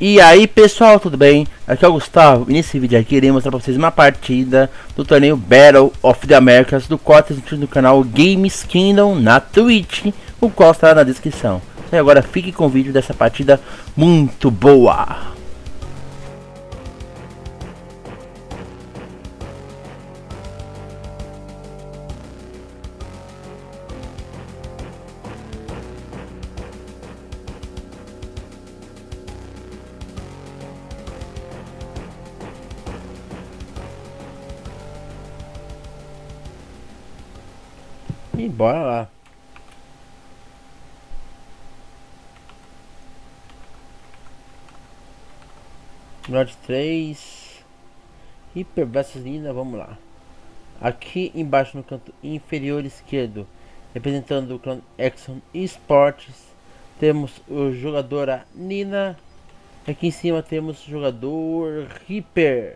E aí pessoal, tudo bem? Aqui é o Gustavo e nesse vídeo aqui irei mostrar pra vocês uma partida do torneio Battle of the Americas, do qual está transmitido no canal Games Kingdom na Twitch, o qual está na descrição. E agora fique com o vídeo dessa partida muito boa. E bora lá. Norte 3 Hyper vs Nina, vamos lá. Aqui embaixo no canto inferior esquerdo, representando o clã Exxon Esportes, temos o jogadora Nina. Aqui em cima temos o jogador Hyper.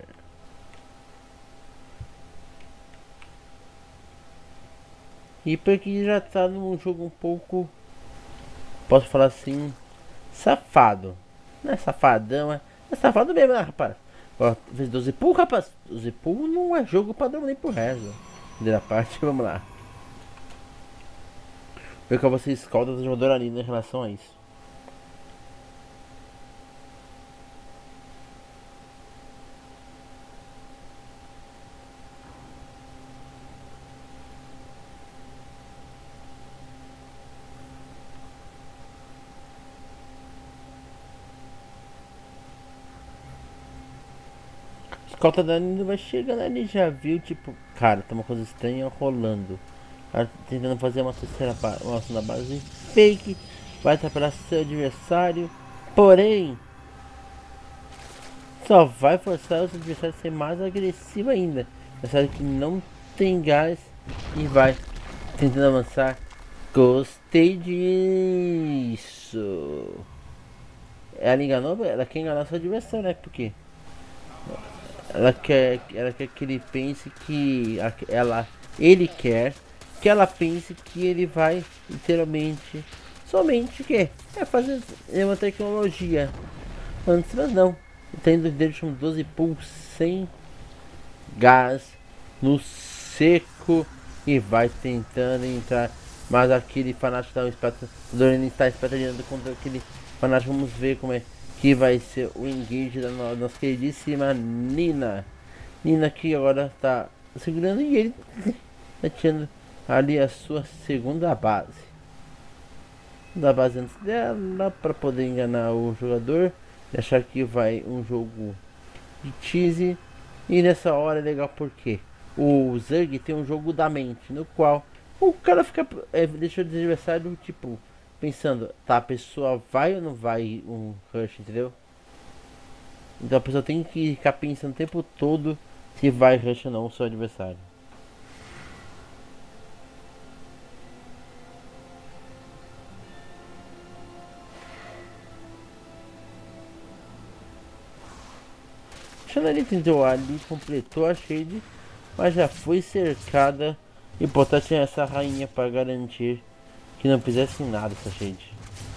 Hyper que já tá num jogo um pouco, posso falar assim, safado. Não é safadão, é safado mesmo, né, rapaz? Ó, fez 12 pool, rapaz. 12 pool não é jogo padrão nem pro resto. Primeira parte, vamos lá. Ver qual você escolta da jogadora Nina em relação a isso. Escolta da Nina vai chegando ali, já viu, tipo, cara, tá uma coisa estranha rolando. Ela tentando fazer uma terceira uma segunda base fake, vai atrapalhar seu adversário, porém só vai forçar o seu adversário a ser mais agressivo ainda. Adversário que não tem gás e vai tentando avançar. Gostei disso. Ela enganou, ela quer enganar seu adversário, né? Porque ela quer que ele pense que ele quer que ela pense que ele vai literalmente somente que é fazer uma tecnologia antes, mas não. Tendo dele chama 12 pulls sem gás no seco e vai tentando entrar, mas aquele fanático está espetando contra aquele fanático. Vamos ver como é que vai ser o engage da nossa queridíssima Nina. Nina que agora está segurando e ele está tirando ali a sua segunda base. Da base antes dela para poder enganar o jogador e achar que vai um jogo de cheese. E nessa hora é legal porque o Zerg tem um jogo da mente, no qual o cara fica deixa o adversário tipo pensando, tá, a pessoa vai ou não vai um rush, entendeu? Então a pessoa tem que ficar pensando o tempo todo se vai rush ou não o seu adversário. Xanari tentou ali, completou a shade, mas já foi cercada. Importante é essa rainha para garantir que não fizesse nada essa shade.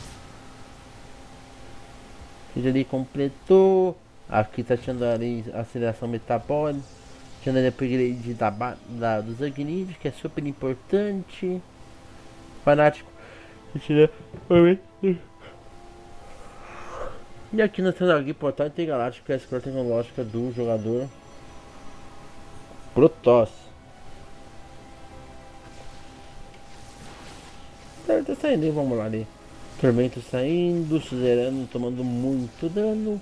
Shade ali completou. Aqui tá tirando ali aceleração metabólica. Tirando ali upgrade do Zagnid, que é super importante. Fanático. E aqui nós temos aqui portal intergaláctico, que é a escolha tecnológica do jogador Protoss. Tá saindo, vamos lá ali. Tormento saindo, suzerano tomando muito dano.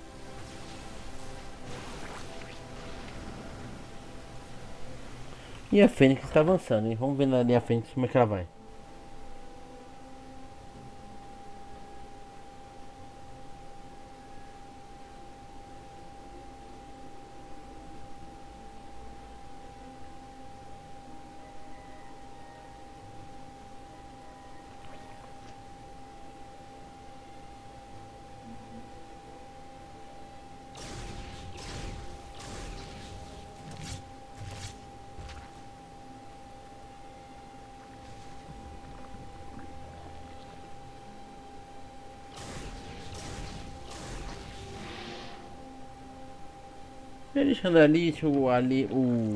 E a Fênix está avançando, hein? Vamos ver ali a Fênix como é que ela vai. Ele chegando ali, chegou ali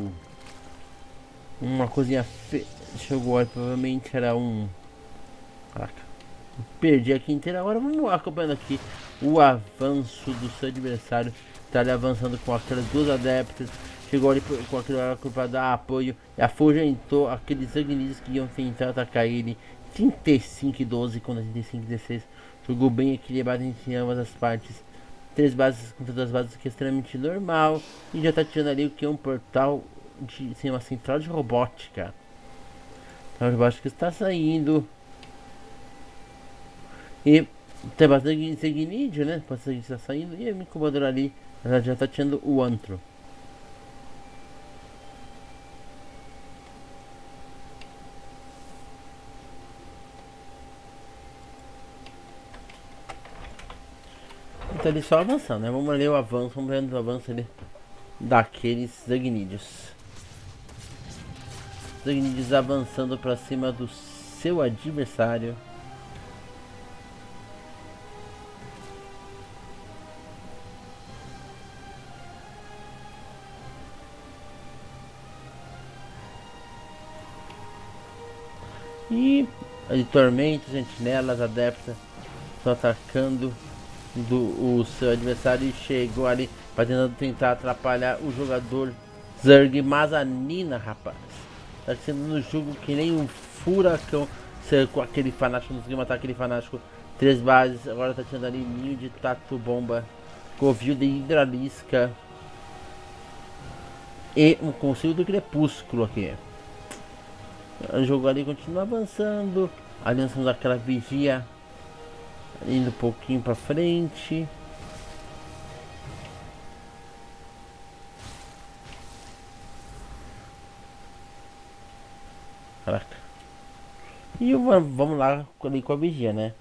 uma coisinha chegou ali, provavelmente era um. Caraca, perdi aqui inteira. Agora vamos acompanhando aqui o avanço do seu adversário. Tá ali avançando com aquelas duas adeptas. Chegou ali com aquele oráculo para dar apoio e afugentou aqueles sanguíneos que iam tentar atacar ele. 35 e 12 contra 35 e 16. Jogou bem equilibrado entre ambas as partes. 3 bases contra 2 bases, que é extremamente normal. E já tá tirando ali o que é um portal de sim, uma central de robótica. Então a robótica está saindo. E tem bastante Signídeo, né? Bastante está saindo. E a minha incubadora ali ela já tá tirando o antro. Então ele só avançando, né? Vamos ler o avanço, vamos ver o avanço ali daqueles Zagnídeos. Zagnídeos avançando para cima do seu adversário. E de tormentos, sentinelas, adeptas estão atacando o seu adversário e chegou ali para tentar atrapalhar o jogador Zerg Mazanina, rapaz. Tá sendo no jogo que nem um furacão. Com aquele fanático, não conseguiu matar aquele fanático. 3 bases, agora tá tirando ali ninho de tatu bomba, covil de hidralisca e um conselho do crepúsculo aqui. O jogo ali continua avançando. Ali nós temos aquela vigia indo um pouquinho pra frente. Caraca. E vamos lá ali com a vigia, né?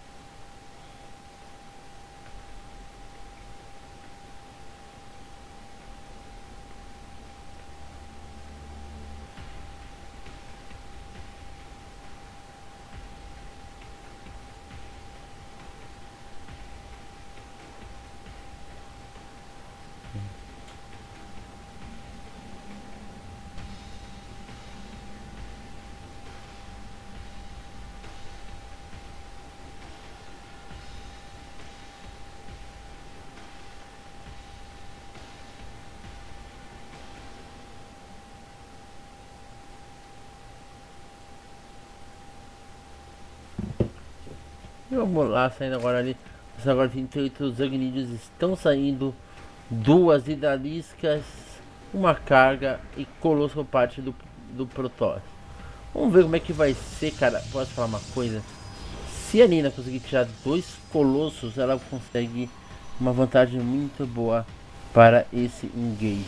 E vamos lá, saindo agora ali. Agora 38 Zagnídeos estão saindo. 2 hidaliscas, uma carga e colosso parte do Protoss. Vamos ver como é que vai ser, cara. Posso falar uma coisa? Se a Nina conseguir tirar 2 colossos, ela consegue uma vantagem muito boa para esse engage.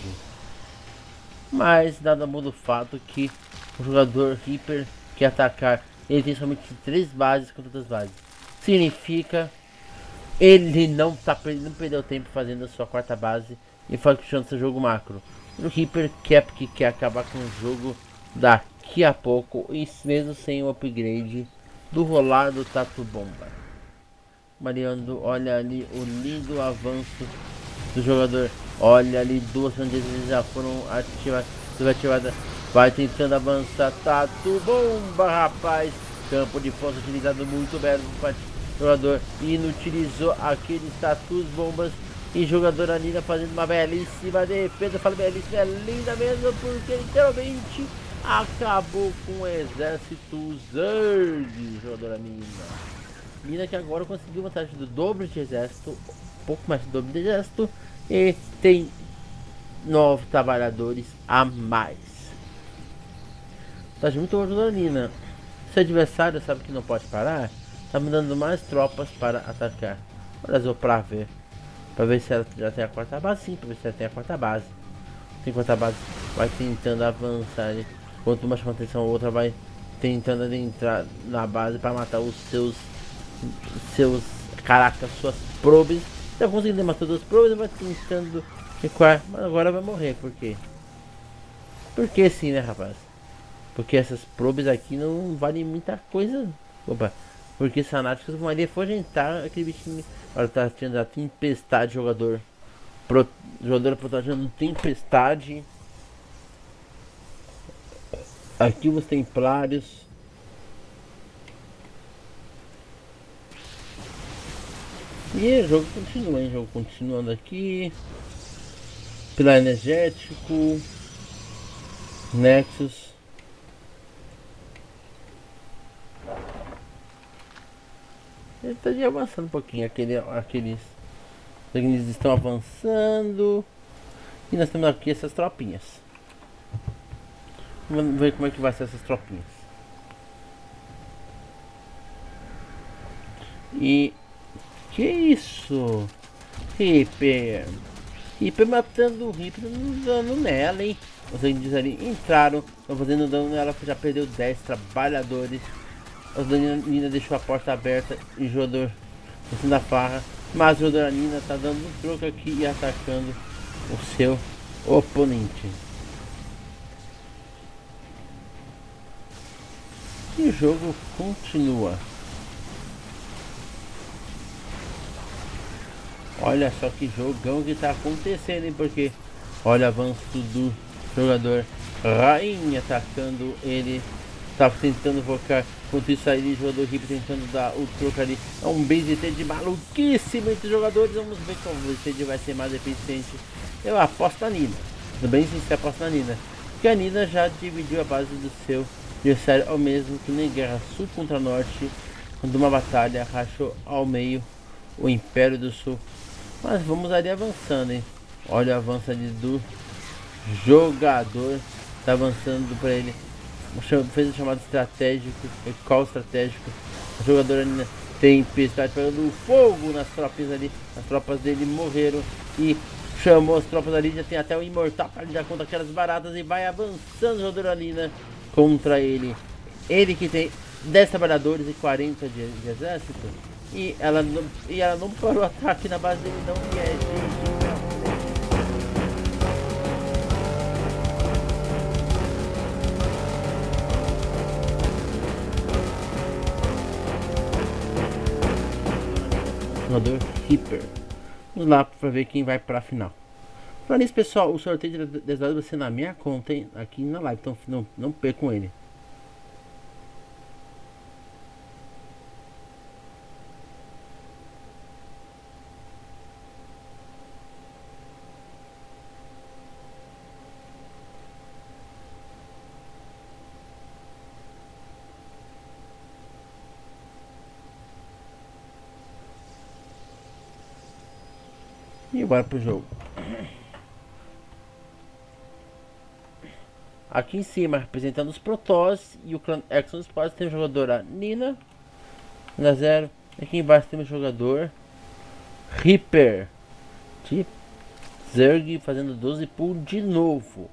Mas nada muda o fato que o jogador Reaper quer atacar. Ele tem somente 3 bases contra 2 bases. Significa ele não perdeu tempo fazendo a sua 4ª base e fazendo seu jogo macro. O Reaper quer porque quer acabar com o jogo daqui a pouco, e mesmo sem o upgrade do rolar do Tatu Bomba. Mariano, olha ali o lindo avanço do jogador. Olha ali, 2 bandejas já foram ativadas. Vai tentando avançar. Tatu Bomba, rapaz. Campo de força utilizado muito bem para jogador. Inutilizou aqueles tatus bombas. E jogador Anina fazendo uma belíssima defesa. Fala belíssima, é linda mesmo, porque literalmente acabou com o exército Zerg. Jogador Anina. Mina que agora conseguiu vantagem do dobro de exército, um pouco mais do dobro de exército, e tem 9 trabalhadores a mais. Tá muito bom da Nina. Se o adversário sabe que não pode parar, tá mandando mais tropas para atacar. Olha só pra ver se ela já tem a 4ª base. Sim, pra ver se ela tem a 4ª base. Tem 4ª base, vai tentando avançar. Quanto uma chama atenção, a outra vai tentando entrar na base para matar os seus caraca, suas probes. Tá conseguindo matar 2 probes, vai tentando recuar, mas agora vai morrer. Por quê? Porque sim, né, rapaz? Porque essas probes aqui não valem muita coisa. Opa, porque os fanáticos vão ali afugentar aquele bichinho. Agora tá tendo a tempestade jogador Jogadora protegendo Tempestade. Aqui os Templários. E o jogo continua, hein? O jogo continuando aqui. Pilar Energético. Nexus. Ele tá avançando um pouquinho. Aqueles estão avançando. E nós temos aqui essas tropinhas. Vamos ver como é que vai ser essas tropinhas. E... que isso? Reaper matando o Reaper, dando dano nela, hein? Os índios ali entraram, estão fazendo dano nela, já perdeu 10 trabalhadores. A Nina deixou a porta aberta e o jogador da farra. Mas o jogador Nina tá dando um troco aqui e atacando o seu oponente. E o jogo continua. Olha só que jogão que tá acontecendo, hein? Porque olha o avanço do jogador Rainha atacando ele. Tava tentando invocar. Enquanto isso aí, o jogador Hip tentando dar o troco ali. É um base de maluquíssimo entre os jogadores. Vamos ver como o base vai ser mais eficiente. Eu aposto na Nina. Tudo bem se você aposta na Nina. Porque a Nina já dividiu a base do seu adversário ao mesmo que nem Guerra Sul contra Norte. Quando uma batalha rachou ao meio o Império do Sul. Mas vamos ali avançando, hein? Olha o avanço ali do jogador. Tá avançando para ele. Fez um chamado estratégico. Call estratégico. O jogador ali tem tempestade pegando fogo nas tropas ali. As tropas dele morreram. E chamou as tropas ali. Já tem até o imortal para lidar contra aquelas baratas. E vai avançando o jogador ali, né? Contra ele. Ele que tem 10 trabalhadores e 40 de exército. E ela não parou o ataque na base dele, não. E é jogador Reaper. Vamos lá para ver quem vai para a final. Para isso, pessoal, o sorteio de dados vai ser na minha conta, hein? Aqui na live, então não percam ele. E bora pro jogo. Aqui em cima, representando os Protoss e o clã Exxon Sports, tem o jogador a Nina, na 0. Aqui embaixo tem o jogador Reaper de Zerg fazendo 12 pull de novo.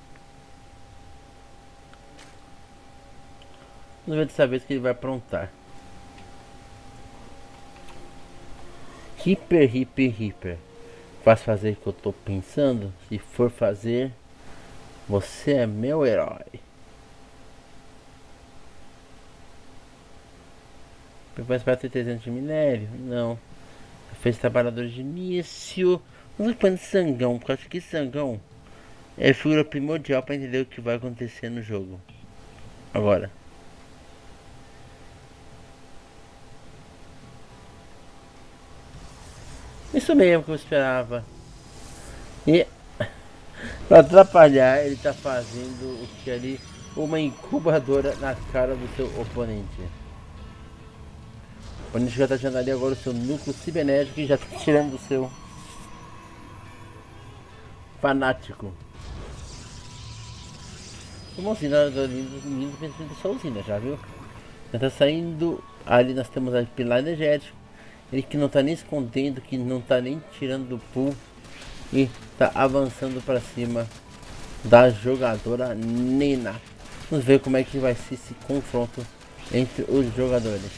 Vamos ver dessa vez que ele vai aprontar. Reaper. Faz fazer o que eu tô pensando. Se for fazer, você é meu herói. Depois para ter 300 de minério? Não. Fez trabalhadores de início. Vamos ver quando Sangão, porque eu acho que Sangão é figura primordial para entender o que vai acontecer no jogo. Agora. Isso mesmo que eu esperava. E para atrapalhar, ele tá fazendo o que ali, uma incubadora na cara do seu oponente. O oponente já tá tirando ali agora o seu núcleo cibernético e já tá tirando o seu fanático. Uma usina lindo pensando só usina, já viu? Já tá saindo ali, nós temos a pilar energético. Ele que não tá nem escondendo, que não tá nem tirando do pool. E tá avançando para cima da jogadora Nina. Vamos ver como é que vai ser esse confronto entre os jogadores.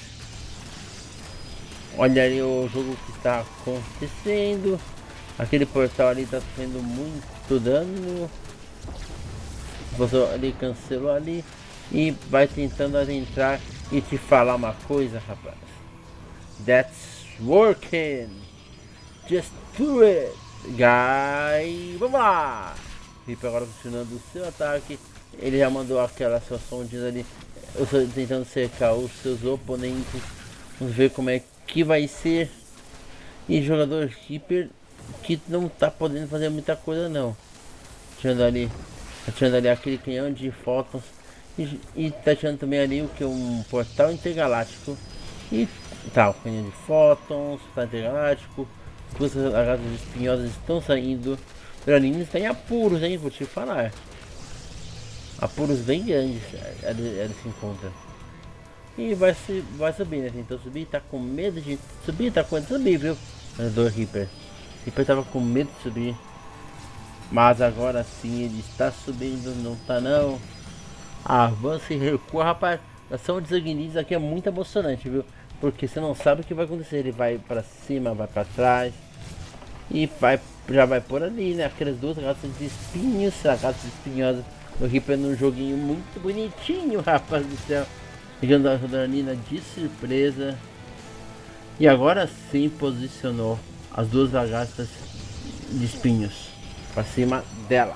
Olha ali o jogo que está acontecendo. Aquele portal ali tá sofrendo muito dano. Você ali cancelou ali. E vai tentando adentrar e te falar uma coisa, rapaz. That's working. Just do it. Gai, vamos lá! Reaper agora continuando o seu ataque. Ele já mandou aquelas suas sondinhas ali, tentando cercar os seus oponentes. Vamos ver como é que vai ser. E jogador Reaper que não tá podendo fazer muita coisa não. Atirando ali aquele canhão de fótons. E tá tirando também ali o que? Um portal intergaláctico. E tá, o canhão de fótons, portal intergaláctico. Duas lagartas espinhosas estão saindo. O anime está em apuros, hein? Vou te falar. Apuros bem grandes ela se encontra. E vai subir, né? Tentou subir, tá com medo de subir, tá com medo de subir, viu? Do Reaper. Reaper tava com medo de subir. Mas agora sim ele está subindo, não tá não. Avança e recua, rapaz. A ação de Zanguinides aqui é muito emocionante, viu? Porque você não sabe o que vai acontecer. Ele vai pra cima, vai pra trás. E já vai por ali, né? Aquelas duas gatas de espinhos, gatas espinhosas. O Reaper num joguinho muito bonitinho, rapaz do céu. Pegando a Rodanina de surpresa. E agora sim posicionou as duas lagartas de espinhos para cima dela.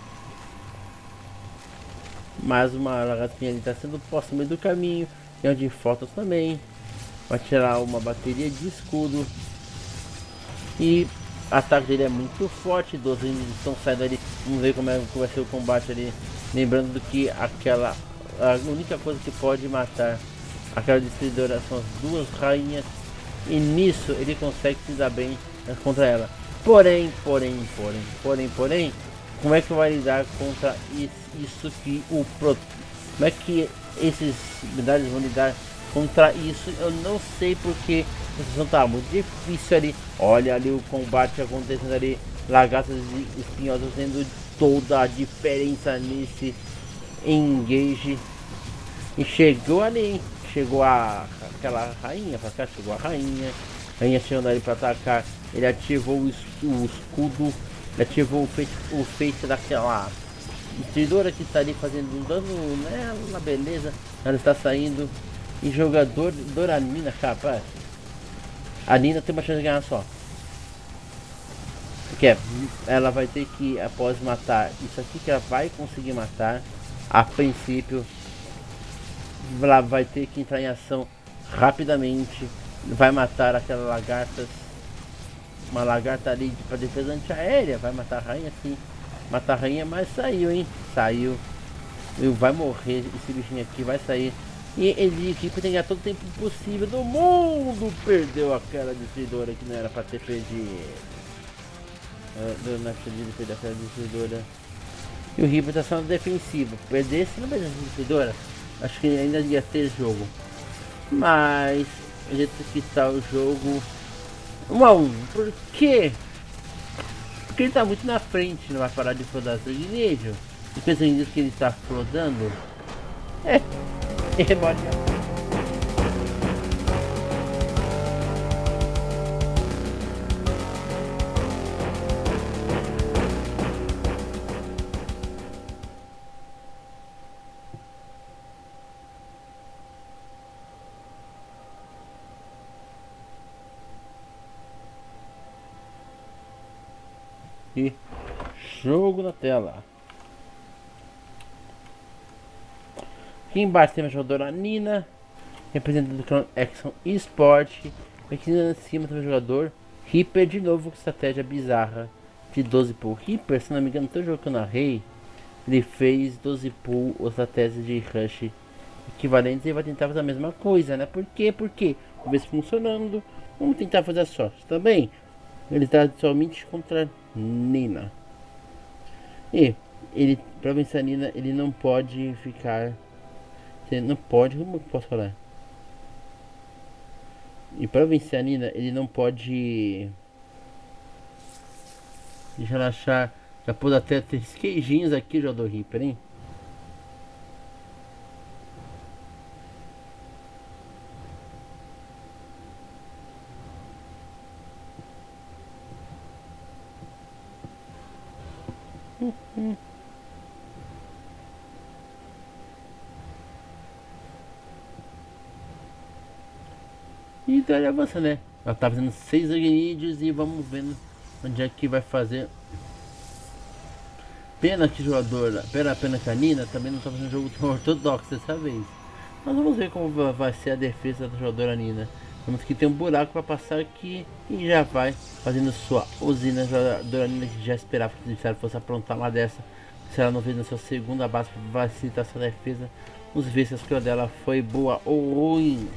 Mais uma lagartinha ali está sendo posta no meio do caminho. E onde fotos também. Vai tirar uma bateria de escudo. E o ataque dele é muito forte. 12 eles estão saindo ali. Vamos ver como é que vai ser o combate ali. Lembrando do que a única coisa que pode matar aquela destruidora são as duas rainhas. E nisso ele consegue se dar bem contra ela. Porém, como é que vai lidar contra isso que como é que esses medalhas vão lidar contra isso? Eu não sei, porque a situação tá muito difícil ali. Olha ali o combate acontecendo ali. Lagartas e espinhosas fazendo toda a diferença nesse engage. E chegou ali, hein? Chegou aquela rainha pra cá, chegou a rainha. A rainha chegando ali pra atacar. Ele ativou o escudo. Ele ativou o feito daquela destruidora que está ali fazendo um dano nela, beleza. Ela está saindo. E jogador Doranina, rapaz. A Nina tem uma chance de ganhar só. Porque ela vai ter que, após matar isso aqui que ela vai conseguir matar, a princípio ela vai ter que entrar em ação rapidamente. Vai matar aquela lagarta. Uma lagarta ali para defesa antiaérea. Vai matar a rainha, sim. Matar a rainha, mas saiu, hein? Saiu. E vai morrer esse bichinho aqui, vai sair. E ele aqui tem que ganhar todo o tempo possível do mundo. Perdeu aquela destruidora que não era para ter perdido. Não acredito de perder aquela destruidora. E o Reaper tá só no defensivo. Perder se não perder essa destruidora, acho que ainda ia ter jogo. Mas a gente que tá o jogo 1-1. Por quê? Porque ele tá muito na frente, não vai parar de flodar sanguinejo. E pensando nisso que ele está flodando. Pode. E jogo na tela. Aqui embaixo tem a jogadora Nina, representando o Action Esport. Aqui em cima tem o jogador Reaper, de novo com estratégia bizarra de 12 pull. Reaper, se não me engano, todo jogo que eu narrei, ele fez 12 pull ou estratégia de rush equivalentes, e vai tentar fazer a mesma coisa, né? Por quê? Porque uma vez funcionando, vamos tentar fazer a sorte também. Ele está somente contra Nina. E ele, para vencer a Nina, ele não pode ficar. Ele não pode. Como eu posso falar? E para vencer a Nina, ele não pode. Deixa eu achar. Já pôs até 3 queijinhos aqui, já do Reaper, hein? E daí avança, né? Ela tá fazendo 6 agnídeos e vamos vendo onde é que vai fazer. Pena que jogador, pena que a Nina também não tá fazendo jogo tão ortodoxo dessa vez. Mas vamos ver como vai ser a defesa da jogadora Nina. Vemos que tem um buraco para passar aqui e já vai fazendo sua usina. A jogadora Nina que já esperava que o adversário fosse aprontar uma dessa. Se ela não fez na sua segunda base para facilitar sua defesa, vamos ver se a escolha dela foi boa ou ruim.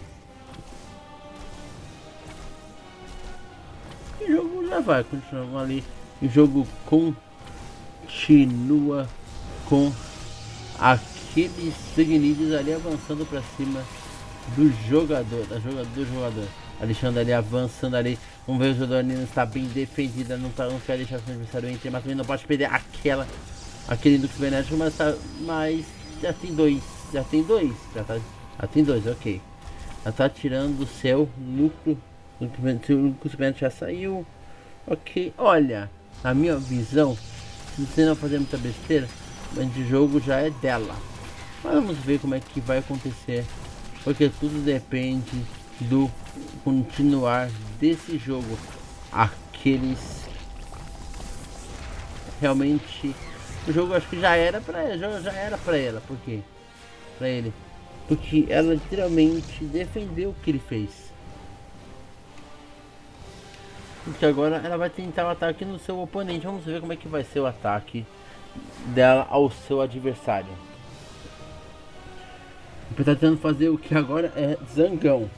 E o jogo já vai continuar ali. O jogo continua com aqueles Signides ali avançando para cima do jogador, do jogador. Alexandre ali avançando ali. Vamos ver, o jogador Nina está bem defendida, não quer deixar o seu adversário entrar, mas também não pode perder aquele núcleo cibernético, mas já tem dois, já tem dois, ok. Ela tá tirando o seu núcleo, o núcleo cibernético já saiu, ok. Olha, na minha visão, se você não fazer muita besteira, o jogo já é dela. Mas vamos ver como é que vai acontecer, porque tudo depende do continuar desse jogo. Aqueles realmente o jogo acho que já era pra ela, por quê? Pra ele, porque ela literalmente defendeu o que ele fez. Porque agora ela vai tentar o ataque no seu oponente. Vamos ver como é que vai ser o ataque dela ao seu adversário. Ele tá tentando fazer o que agora é zangão.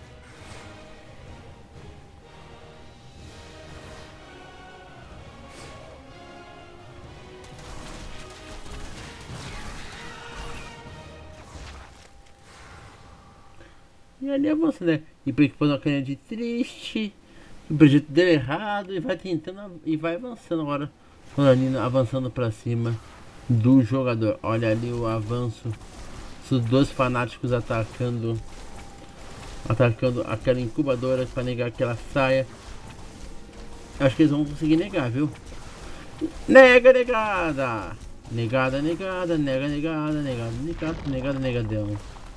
E ali avança, né? E equipando a canha de triste. O projeto deu errado e vai tentando e vai avançando agora. Com a Nina avançando pra cima do jogador. Olha ali o avanço. Os dois fanáticos atacando aquela incubadora para negar que ela saia. Acho que eles vão conseguir negar, viu? Nega, negada! Negada, negada, nega, negada, negada, negada, negada, negadão.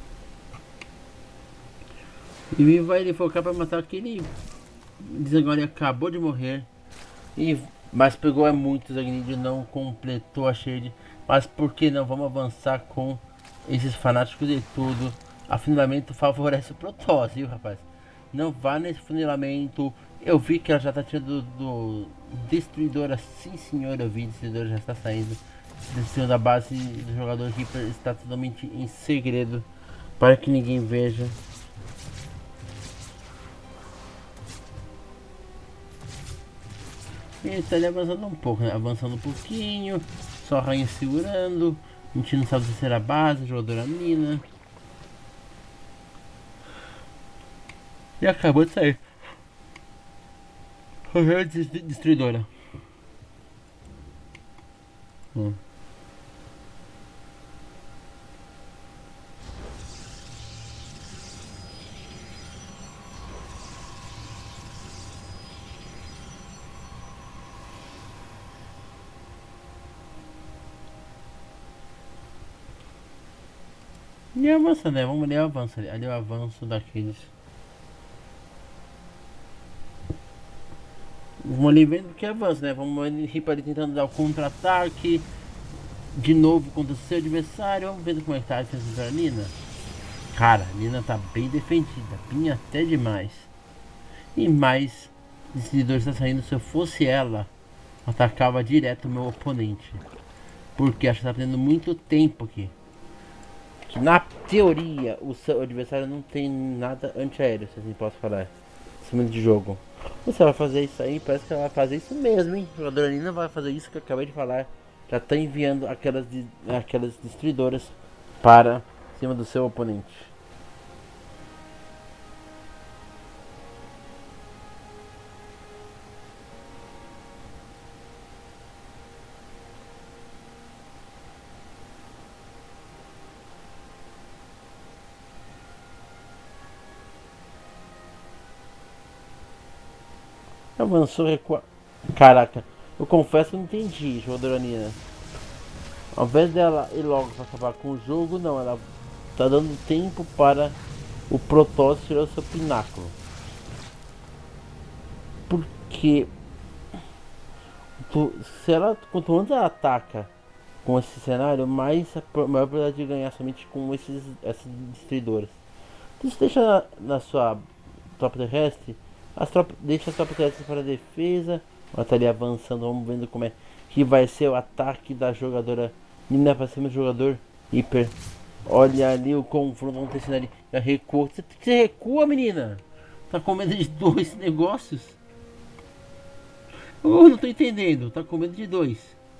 E vai ele focar para matar aquele desagora, ele acabou de morrer. Mas pegou muitos Agnidio, não completou a shade. Mas por que não? Vamos avançar com esses fanáticos e tudo. Afunilamento favorece o Protoss, viu, rapaz? Não vá nesse funilamento. Eu vi que ela já tá tirando do Destruidora. Sim, senhor, eu vi. Destruidora já está saindo. Destruindo da base do jogador Reaper está totalmente em segredo, para que ninguém veja. Ele está ali avançando um pouco, né? Avançando um pouquinho. Só a rainha segurando. A gente não sabe se será a base, a jogadora Nina. E acabou de sair. Destruidora. E avança, né? Vamos ali, avança ali. Ali o avanço daqueles. Vamos ali vendo que avança, né? Vamos ali tentando dar o contra-ataque. De novo contra o seu adversário. Vamos ver como é que tá a defesa da Nina. Cara, a Nina tá bem defendida. Bem até demais. E mais decididores está saindo. Se eu fosse ela, atacava direto o meu oponente. Porque acho que tá perdendo muito tempo aqui. Na teoria, o seu adversário não tem nada antiaéreo, se assim posso falar. Cima de jogo. Você vai fazer isso aí, parece que ela vai fazer isso mesmo, hein? A jogadora Nina vai fazer isso que eu acabei de falar. Já tá enviando aquelas destruidoras para cima do seu oponente. Avançou, recua. Caraca, eu confesso que não entendi, jogadora Nina. Ao invés dela ir logo para acabar com o jogo, não, ela tá dando tempo para o Protoss tirar o seu pináculo. Porque Quanto antes ela ataca com esse cenário, mais maior probabilidade de ganhar somente com essas destruidoras. Então você deixa na sua tropa terrestre, deixa as tropas terrestres para a defesa. Ela tá ali avançando, vamos vendo como é que vai ser o ataque da jogadora menina para cima do jogador hiper. Olha ali o confronto acontecendo ali. Já recuou. Você recua, menina? Tá com medo de dois negócios? Oh, não tô entendendo. Tá com medo de dois.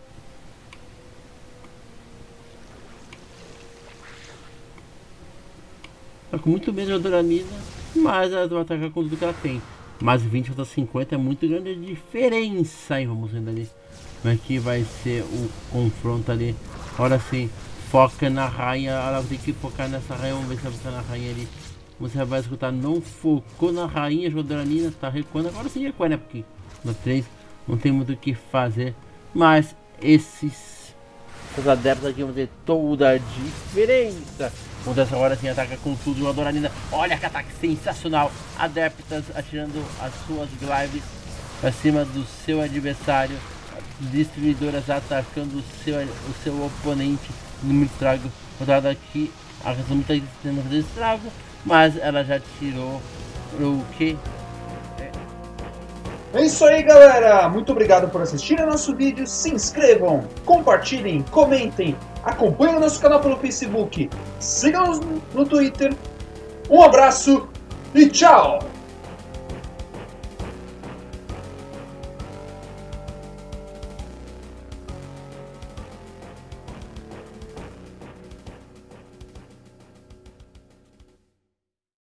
Tá com muito medo da Doramina, mas ela vai atacar com tudo que ela tem. Mas 20 contra 50 é muito grande a diferença, hein? Vamos vendo ali como é que vai ser o confronto ali. Agora sim, foca na rainha. Ela tem que focar nessa rainha. Vamos ver se vai focar na rainha ali. Você vai escutar, não focou na rainha. Jogadora Nina tá recuando. Agora sim recua, né? Porque na 3 não tem muito o que fazer. Mas essas adeptos aqui vão ter toda a diferença. Acontece agora sim, ataca com tudo, jogadora Nina. Olha que ataque sensacional. Adeptas atirando as suas glides para cima do seu adversário. Destruidoras atacando o seu oponente no muito estrago. Rodada aqui, a razão está tentando fazer estrago, mas ela já tirou o que? É isso aí, galera! Muito obrigado por assistirem nosso vídeo. Se inscrevam, compartilhem, comentem, acompanhem o nosso canal pelo Facebook, sigam-nos no Twitter. Um abraço e tchau!